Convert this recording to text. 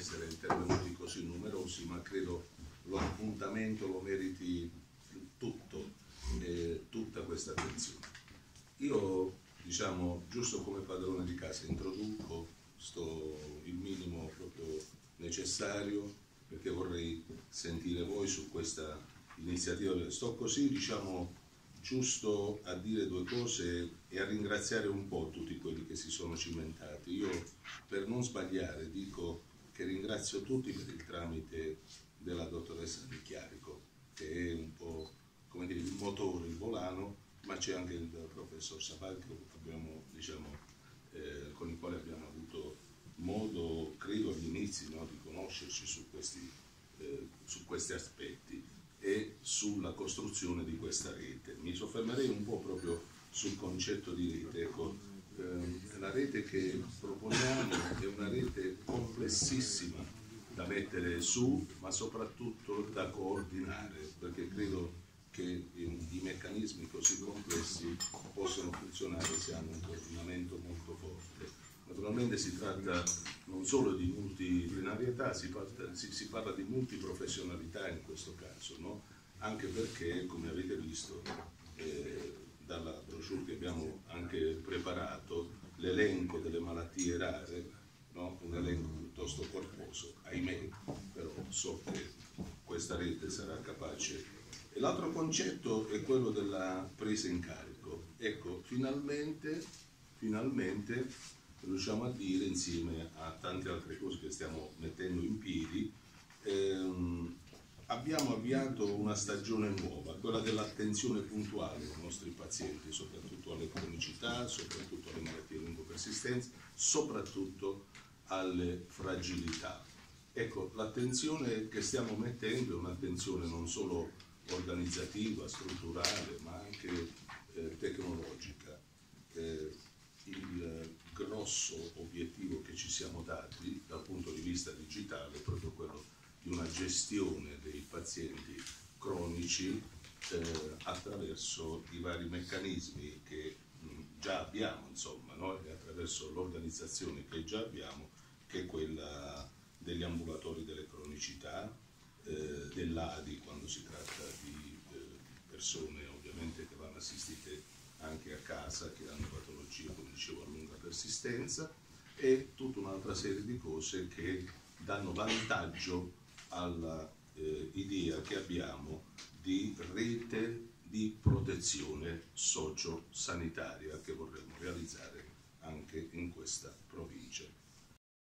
essere intervenuti così numerosi, ma credo l'appuntamento lo meriti tutta questa attenzione. Io, diciamo, giusto come padrone di casa, introduco il minimo proprio necessario, perché vorrei sentire voi su questa iniziativa. Sto così, diciamo, giusto a dire due cose e a ringraziare un po' tutti quelli che si sono cimentati. Io, per non sbagliare, dico che ringrazio tutti per il tramite della dottoressa Di Chiarico, che è un po', come dire, il motore, il volano, ma c'è anche il professor Sabag, con il quale abbiamo avuto modo, credo agli inizi, no, di conoscerci su questi aspetti e sulla costruzione di questa rete. Mi soffermerei un po' proprio sul concetto di rete. Ecco, la rete che proponiamo è una rete complessissima da mettere su, ma soprattutto da coordinare, perché credo che i meccanismi così complessi possono funzionare se hanno un coordinamento molto forte. Naturalmente si tratta non solo di multidisciplinarietà, si parla di multiprofessionalità in questo caso, no? Anche perché, come avete visto dalla brochure che abbiamo anche preparato, l'elenco delle malattie rare, no? Un elenco piuttosto corposo, ahimè, però so che questa rete sarà capace. E l'altro concetto è quello della presa in carico. Ecco, finalmente riusciamo a dire, insieme a tante altre cose che stiamo mettendo in piedi, abbiamo avviato una stagione nuova, quella dell'attenzione puntuale ai nostri pazienti, soprattutto alle cronicità, soprattutto alle malattie a lungo persistenza, soprattutto alle fragilità. Ecco, l'attenzione che stiamo mettendo è un'attenzione non solo organizzativa, strutturale, ma anche tecnologica. Il grosso obiettivo che ci siamo dati dal punto di vista digitale è proprio quello di una gestione dei pazienti cronici attraverso i vari meccanismi che già abbiamo, insomma, no? E attraverso l'organizzazione che già abbiamo, che è quella degli ambulatori delle cronicità, dell'ADI quando si tratta di persone ovviamente che vanno assistite anche a casa, che hanno patologie, come dicevo, a lunga persistenza, e tutta un'altra serie di cose che danno vantaggio all'idea che abbiamo di rete di protezione sociosanitaria che vorremmo realizzare anche in questa provincia.